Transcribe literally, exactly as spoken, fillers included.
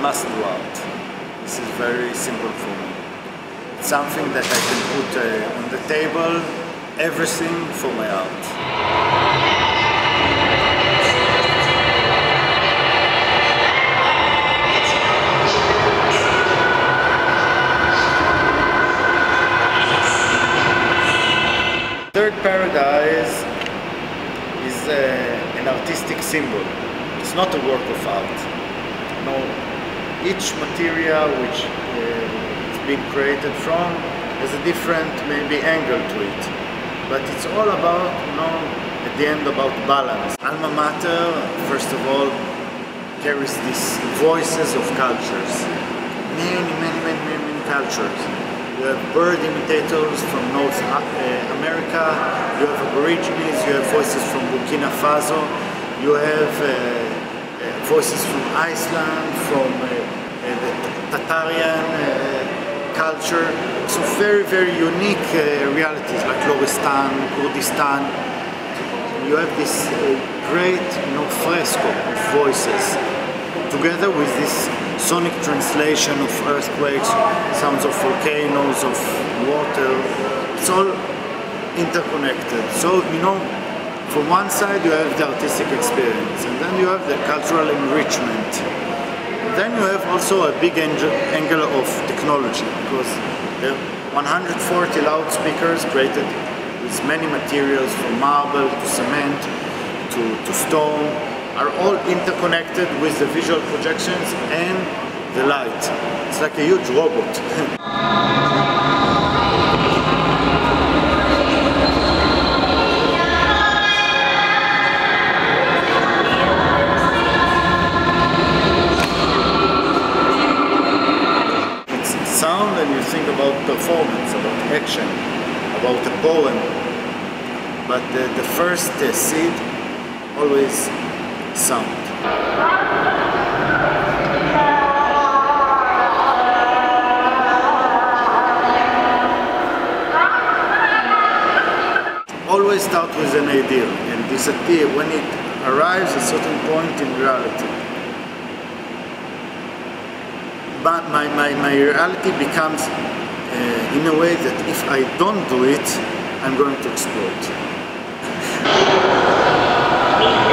must do art. This is very simple for me. It's something that I can put uh, on the table, everything for my art. Third paradise is uh, an artistic symbol. It's not a work of art. No, each material which uh, is being created from has a different maybe angle to it. But it's all about, you know, at the end about balance. ALMA MATER, first of all, carries these voices of cultures. Many, many, many, many, many cultures. You have bird imitators from North America, you have Aborigines, you have voices from Burkina Faso, you have uh, uh, voices from Iceland, from uh, uh, the Tatarian uh, culture. So very, very unique uh, realities like Loristan, Kurdistan. You have this uh, great, you know, fresco of voices, together with this sonic translation of earthquakes, sounds of volcanoes, of water. It's all interconnected. So, you know, from one side you have the artistic experience, and then you have the cultural enrichment. Then you have also a big angle of technology, because there are one hundred forty loudspeakers created with many materials, from marble to cement to, to stone, are all interconnected with the visual projections and the light. It's like a huge robot. It's sound, and you think about performance, about action, about a poem. But the, the first uh, seed always sound. Always start with an idea and disappear when it arrives at a certain point in reality. But my, my, my reality becomes uh, in a way that if I don't do it, I'm going to explode.